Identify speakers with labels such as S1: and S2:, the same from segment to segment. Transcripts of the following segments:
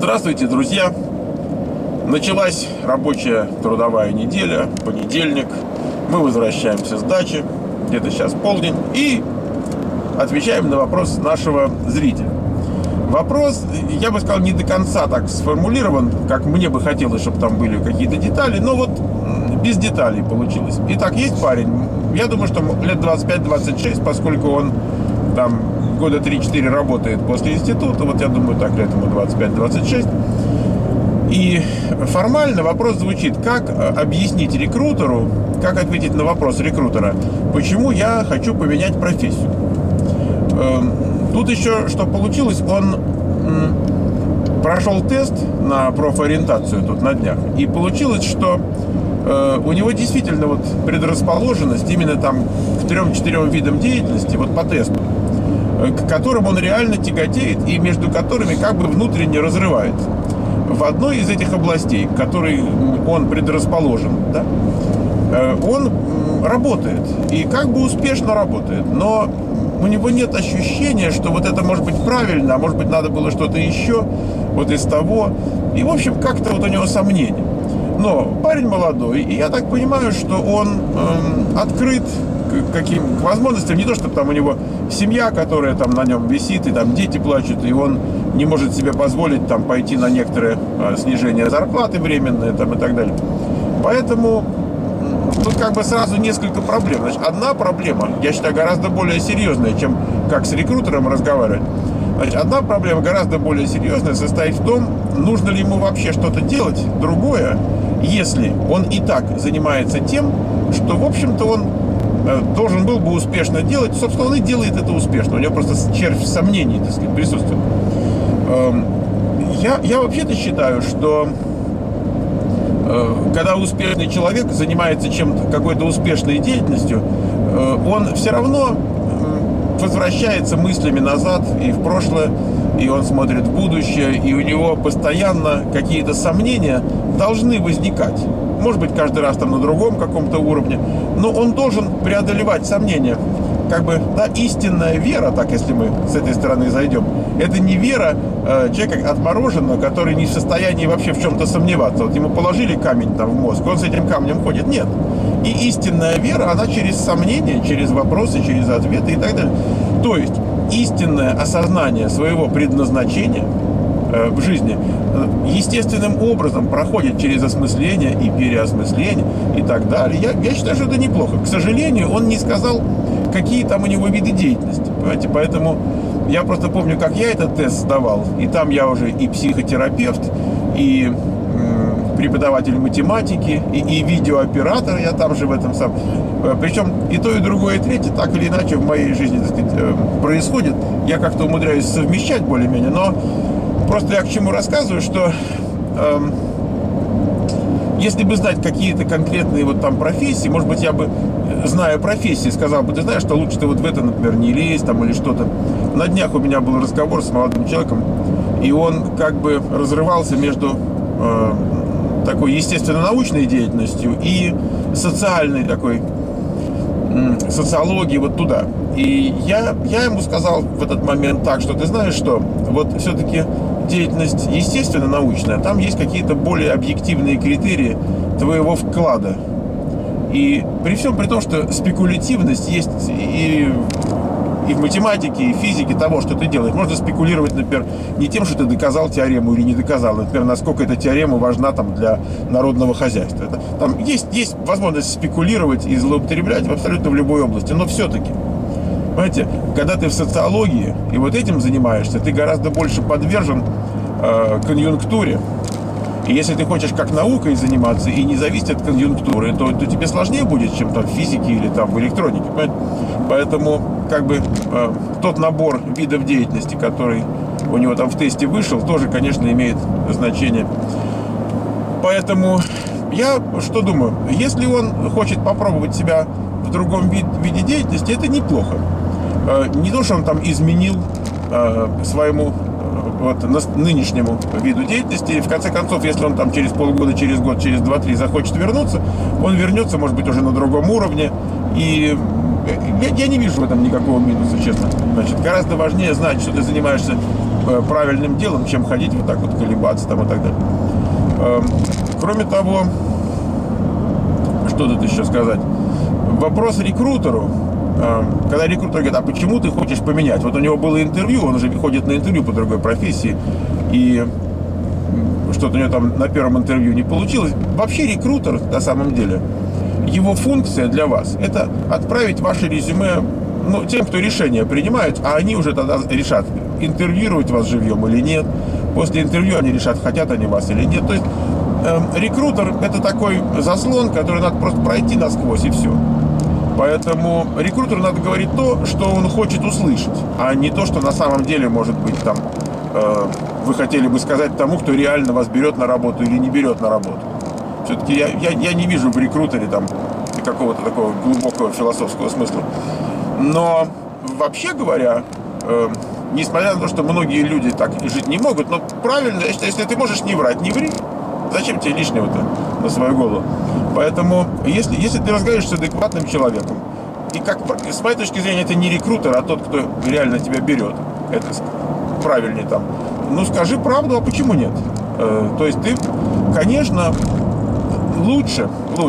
S1: Здравствуйте, друзья! Началась рабочая трудовая неделя, понедельник. Мы возвращаемся с дачи, где-то сейчас полдень, и отвечаем на вопрос нашего зрителя. Вопрос, я бы сказал, не до конца так сформулирован, как мне бы хотелось, чтобы там были какие-то детали, но вот без деталей получилось. Итак, есть парень, я думаю, что лет 25-26, поскольку он там года 3-4 работает после института, вот я думаю, так лет ему 25-26. И формально вопрос звучит: как объяснить рекрутеру, как ответить на вопрос рекрутера, почему я хочу поменять профессию. Тут еще что получилось, он прошел тест на профориентацию тут на днях, и получилось, что у него действительно вот предрасположенность именно там к 3-4 видам деятельности, вот по тесту, к которым он реально тяготеет и между которыми как бы внутренне разрывается. В одной из этих областей, к которой он предрасположен, да, он работает и как бы успешно работает, но у него нет ощущения, что вот это может быть правильно, а может быть надо было что-то еще вот из того. И, в общем, как-то вот у него сомнения. Но парень молодой, и я так понимаю, что он открыт к возможностям, не то, чтобы там у него семья, которая там на нем висит, и там дети плачут, и он не может себе позволить там пойти на некоторое снижение зарплаты временное там и так далее. Поэтому тут как бы сразу несколько проблем. Значит, одна проблема, я считаю, гораздо более серьезная, чем как с рекрутером разговаривать. Значит, одна проблема гораздо более серьезная состоит в том, нужно ли ему вообще что-то делать другое, если он и так занимается тем, что, в общем-то, он должен был бы успешно делать. Собственно, он и делает это успешно. У него просто червь сомнений, так сказать, присутствует. Я вообще-то считаю, что когда успешный человек занимается чем-то, какой-то успешной деятельностью, он все равно возвращается мыслями назад и в прошлое, и он смотрит в будущее, и у него постоянно какие-то сомнения должны возникать. Может быть, каждый раз там на другом каком-то уровне, но он должен преодолевать сомнения. Как бы, да, истинная вера, так если мы с этой стороны зайдем, это не вера человека отмороженного, который не в состоянии вообще в чем-то сомневаться. Вот ему положили камень там в мозг, он с этим камнем ходит. Нет. И истинная вера, она через сомнения, через вопросы, через ответы и так далее. То есть истинное осознание своего предназначения в жизни естественным образом проходит через осмысление и переосмысление и так далее. Я считаю, что это неплохо. К сожалению, он не сказал, какие там у него виды деятельности. Понимаете? Поэтому я просто помню, как я этот тест сдавал. И там я уже и психотерапевт, и преподаватель математики, и видеооператор, я там же в этом сам. Причем и то, и другое, и третье, так или иначе в моей жизни, так сказать, происходит. Я как-то умудряюсь совмещать более-менее, но просто я к чему рассказываю, что если бы знать какие-то конкретные вот там профессии, может быть, я бы, зная профессии, сказал бы: ты знаешь, что лучше ты вот в это, например, не лезь там или что-то. На днях у меня был разговор с молодым человеком, и он как бы разрывался между такой естественно-научной деятельностью и социальной такой, социологией вот туда. И я ему сказал в этот момент так, что ты знаешь что, вот все-таки деятельность естественно-научная, там есть какие-то более объективные критерии твоего вклада. И при всем при том, что спекулятивность есть и в математике, и в физике того, что ты делаешь. Можно спекулировать, например, не тем, что ты доказал теорему или не доказал, например, насколько эта теорема важна там для народного хозяйства. Там есть возможность спекулировать и злоупотреблять абсолютно в любой области, но все-таки, понимаете, когда ты в социологии и вот этим занимаешься, ты гораздо больше подвержен конъюнктуре. И если ты хочешь как наукой заниматься и не зависеть от конъюнктуры, то тебе сложнее будет, чем там в физике или там в электронике. Понимаете? Поэтому как бы тот набор видов деятельности, который у него там в тесте вышел, тоже, конечно, имеет значение. Поэтому я что думаю? Если он хочет попробовать себя в другом виде деятельности, это неплохо. Не то, что он там изменил своему вот нынешнему виду деятельности. И в конце концов, если он там через полгода, через год, через 2-3 захочет вернуться, он вернется, может быть, уже на другом уровне. И я не вижу в этом никакого минуса, честно. Значит, гораздо важнее знать, что ты занимаешься правильным делом, чем ходить вот так вот колебаться там и так далее. Кроме того, что тут еще сказать? Вопрос рекрутеру. Когда рекрутер говорит, а почему ты хочешь поменять? Вот у него было интервью, он уже ходит на интервью по другой профессии, и что-то у него там на первом интервью не получилось. Вообще рекрутер, на самом деле, его функция для вас – это отправить ваше резюме, ну, тем, кто решение принимает, а они уже тогда решат, интервьюировать вас живьем или нет. После интервью они решат, хотят они вас или нет. То есть рекрутер – это такой заслон, который надо просто пройти насквозь, и все. Поэтому рекрутеру надо говорить то, что он хочет услышать, а не то, что на самом деле, может быть, там, вы хотели бы сказать тому, кто реально вас берет на работу или не берет на работу. Все-таки я не вижу в рекрутере там какого-то такого глубокого философского смысла. Но вообще говоря, несмотря на то, что многие люди так жить не могут, но правильно, я считаю, если ты можешь не врать, не ври. Зачем тебе лишнего-то на свою голову? Поэтому, если ты разговариваешь с адекватным человеком, и как, с моей точки зрения, это не рекрутер, а тот, кто реально тебя берет, это правильнее там, ну скажи правду, а почему нет? То есть ты, конечно, лучше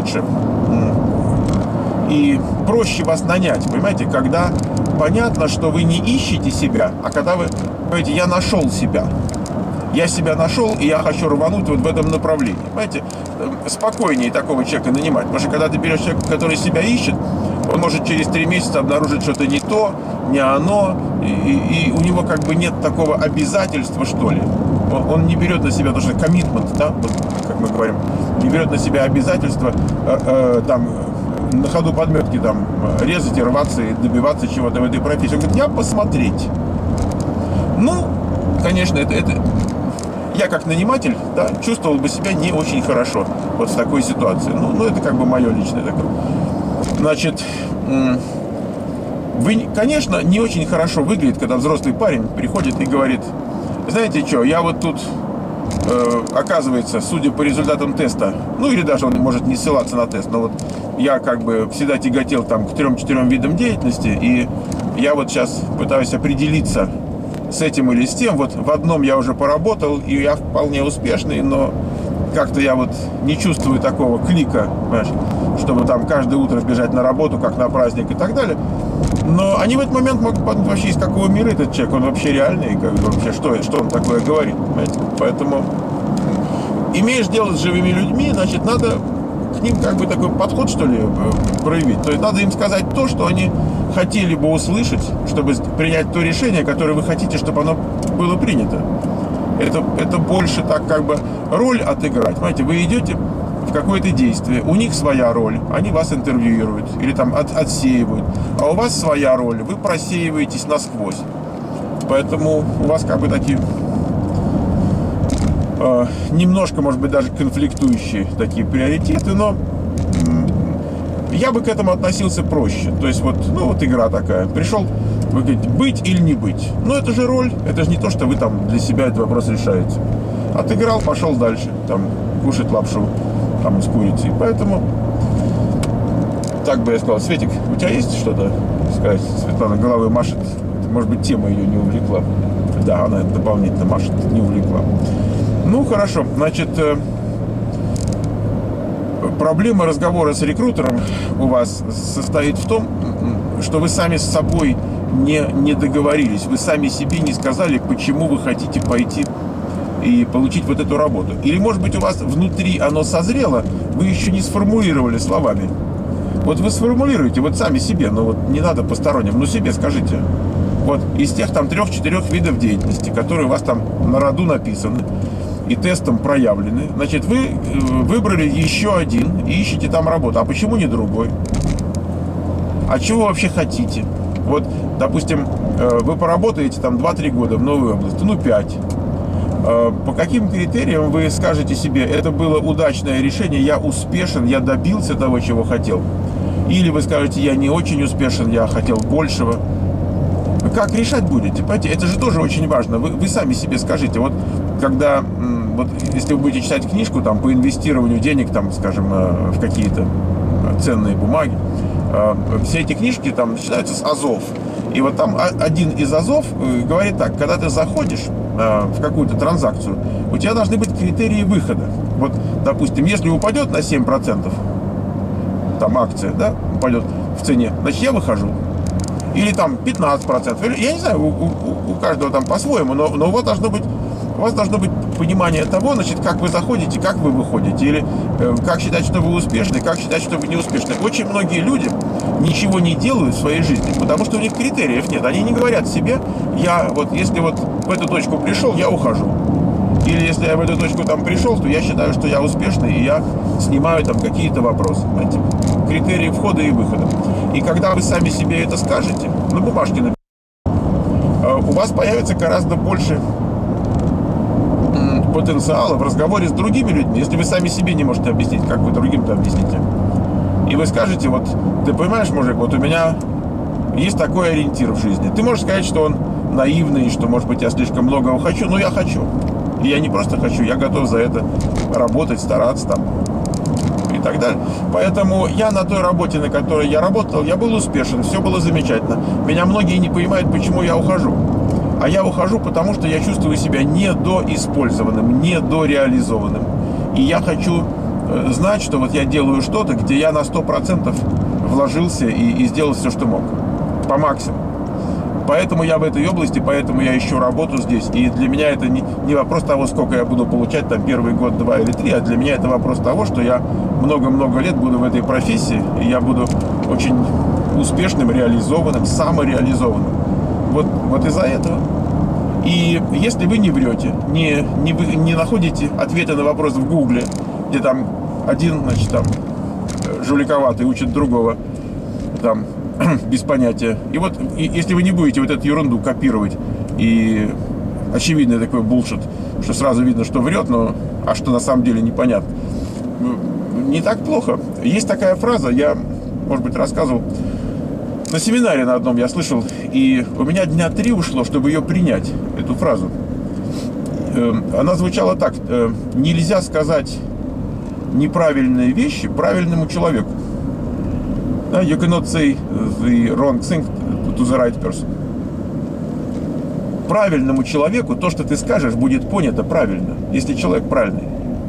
S1: и проще вас нанять, понимаете, когда понятно, что вы не ищете себя, а когда вы говорите, я нашел себя. Я себя нашел, и я хочу рвануть вот в этом направлении. Понимаете, спокойнее такого человека нанимать. Потому что когда ты берешь человека, который себя ищет, он может через 3 месяца обнаружить что-то не то, не оно, и у него как бы нет такого обязательства, что ли. Он не берет на себя, потому что коммитмент, да, вот, как мы говорим, не берет на себя обязательства там, на ходу подметки там, резать и рваться и добиваться чего-то в этой профессии. Он говорит, я посмотреть. Ну, конечно, это я как наниматель, да, чувствовал бы себя не очень хорошо вот в такой ситуации. Ну это как бы мое личное такое. Значит, вы, конечно, не очень хорошо выглядит, когда взрослый парень приходит и говорит, знаете что, я вот тут, оказывается, судя по результатам теста, ну или даже он может не ссылаться на тест, но вот я как бы всегда тяготел там к 3-4 видам деятельности, и я вот сейчас пытаюсь определиться с этим или с тем. Вот в одном я уже поработал, и я вполне успешный, но как-то я вот не чувствую такого клика, понимаешь, чтобы там каждое утро бежать на работу, как на праздник и так далее. Но они в этот момент могут подумать, вообще из какого мира этот человек, он вообще реальный, как бы, вообще что он такое говорит, понимаете? Поэтому имеешь дело с живыми людьми, значит, надо к ним как бы такой подход, что ли, проявить. То есть надо им сказать то, что они хотели бы услышать, чтобы принять то решение, которое вы хотите, чтобы оно было принято. Это больше так как бы роль отыграть. Понимаете, вы идете в какое-то действие, у них своя роль, они вас интервьюируют или там отсеивают, а у вас своя роль, вы просеиваетесь насквозь. Поэтому у вас как бы такие немножко, может быть, даже конфликтующие такие приоритеты, но я бы к этому относился проще. То есть вот, ну вот игра такая. Пришел, вы говорите, быть или не быть. Но это же роль, это же не то, что вы там для себя этот вопрос решаете. Отыграл, пошел дальше, там, кушать лапшу там с курицей. Поэтому, так бы я сказал, Светик, у тебя есть что-то сказать? Светлана головой машет. Может быть, тема ее не увлекла. Да, она дополнительно машет, не увлекла. Ну, хорошо. Значит, проблема разговора с рекрутером у вас состоит в том, что вы сами с собой не договорились. Вы сами себе не сказали, почему вы хотите пойти и получить вот эту работу. Или, может быть, у вас внутри оно созрело, вы еще не сформулировали словами. Вот вы сформулируете вот сами себе, но вот не надо посторонним, но себе скажите. Вот из тех там 3-4 видов деятельности, которые у вас там на роду написаны и тестом проявлены, значит, вы выбрали еще один и ищете там работу. А почему не другой? А чего вы вообще хотите? Вот, допустим, вы поработаете там 2-3 года в новой области, ну 5. По каким критериям вы скажете себе, это было удачное решение, я успешен, я добился того, чего хотел? Или вы скажете, я не очень успешен, я хотел большего? Как решать будете? Понимаете, это же тоже очень важно. Вы сами себе скажите, вот когда, вот если вы будете читать книжку там по инвестированию денег, там, скажем, в какие-то ценные бумаги, все эти книжки там начинаются с азов. И вот там один из азов говорит так, когда ты заходишь в какую-то транзакцию, у тебя должны быть критерии выхода. Вот, допустим, если упадет на 7%, там акция, да, упадет в цене, значит, я выхожу. Или там 15%. Или, я не знаю, у каждого там по-своему, но у вас должно быть понимание того, значит, как вы заходите, как вы выходите. Или как считать, что вы успешны, как считать, что вы не успешны. Очень многие люди ничего не делают в своей жизни, потому что у них критериев нет. Они не говорят себе, если в эту точку пришел, я ухожу. Или если я в эту точку там пришел, то я считаю, что я успешный, и я снимаю там какие-то вопросы. Понимаете? Критерии входа и выхода. И когда вы сами себе это скажете, на бумажке напишите, у вас появится гораздо больше потенциала в разговоре с другими людьми. Если вы сами себе не можете объяснить, как вы другим-то объясните. И вы скажете, вот, ты понимаешь, мужик, вот у меня есть такой ориентир в жизни. Ты можешь сказать, что он наивный, что, может быть, я слишком многого хочу, но я хочу. И я не просто хочу, я готов за это работать, стараться там и так далее. Поэтому я на той работе, на которой я работал, я был успешен, все было замечательно. Меня многие не понимают, почему я ухожу. А я ухожу, потому что я чувствую себя недоиспользованным, недореализованным. И я хочу знать, что вот я делаю что-то, где я на 100% вложился и сделал все, что мог. По максимуму. Поэтому я в этой области, поэтому я ищу работу здесь. И для меня это не вопрос того, сколько я буду получать там первый год, 2 или 3, а для меня это вопрос того, что я много-много лет буду в этой профессии, и я буду очень успешным, реализованным, самореализованным. Вот из-за этого. И если вы не врете, не находите ответы на вопрос в Гугле, где там один, значит, там, жуликоватый учит другого, там, без понятия. И вот, если вы не будете вот эту ерунду копировать, и очевидный такой булшит, что сразу видно, что врет, а что на самом деле непонятно, не так плохо. Есть такая фраза, я, может быть, рассказывал, на семинаре на одном я слышал, и у меня дня 3 ушло, чтобы ее принять, эту фразу. Она звучала так: нельзя сказать неправильные вещи правильному человеку. You cannot say the wrong thing to the right person. Правильному человеку то, что ты скажешь, будет понято правильно, если человек правильный.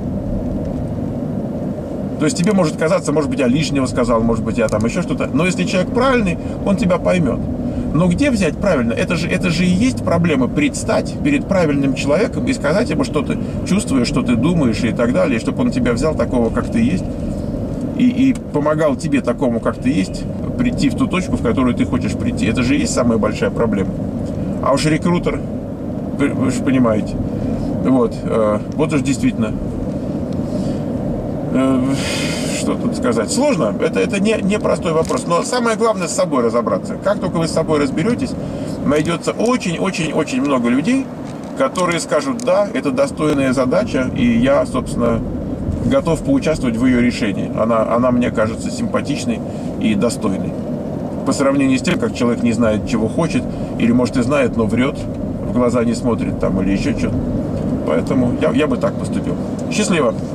S1: То есть тебе может казаться, может быть, я лишнего сказал, может быть, я там еще что-то. Но если человек правильный, он тебя поймет. Но где взять правильно? Это же и есть проблема: предстать перед правильным человеком и сказать ему, что ты чувствуешь, что ты думаешь и так далее, чтобы он тебя взял такого, как ты есть, и помогал тебе такому, как ты есть, прийти в ту точку, в которую ты хочешь прийти. Это же и есть самая большая проблема. А уж рекрутер, вы же понимаете, вот уж действительно, что тут сказать, сложно, это не простой вопрос, но самое главное — с собой разобраться. Как только вы с собой разберетесь, найдется очень-очень-очень много людей, которые скажут: да, это достойная задача, и я, собственно, готов поучаствовать в ее решении. Она мне кажется симпатичной и достойной. По сравнению с тем, как человек не знает, чего хочет, или, может, и знает, но врет, в глаза не смотрит там, или еще что-то. Поэтому я бы так поступил. Счастливо!